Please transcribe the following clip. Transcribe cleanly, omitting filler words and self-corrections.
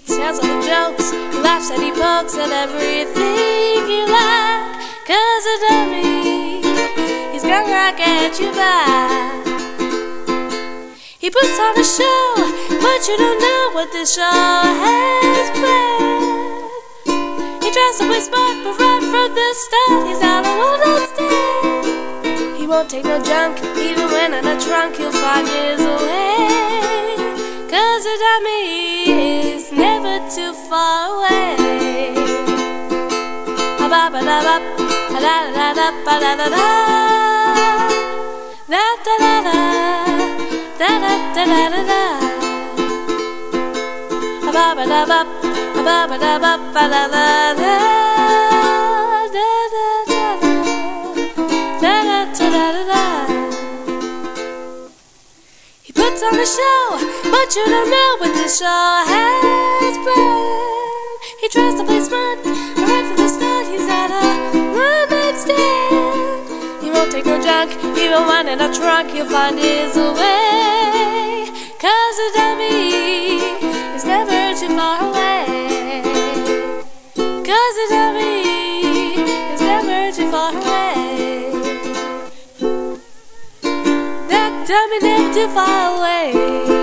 tells all the jokes, he laughs and he pokes at everything you like. 'Cause a dummy, he's gonna get you back. He puts on a show, but you don't know what this show has planned. He tries to play smart, but right from the start, he's not a one-night stand. He won't take no junk, even when in a trunk he'll find his way. 'Cause a dummy is never too far away. Ba-ba-da-ba, da-da-da-da-ba-da-da-da, da-da-da-da, da-da-da-da-da, ba-ba-da-ba, ba-ba-da-ba, ba-da-da-da, da-da-da-da, he puts on a show, but you don't know what this show has planned. He tries to play smart, but right from the start he's not a one-night stand. He won't take no junk, even when in a trunk he'll find his way. 'Cause a dummy is never too far away. 'Cause a dummy is never too far away. That dummy never too far away.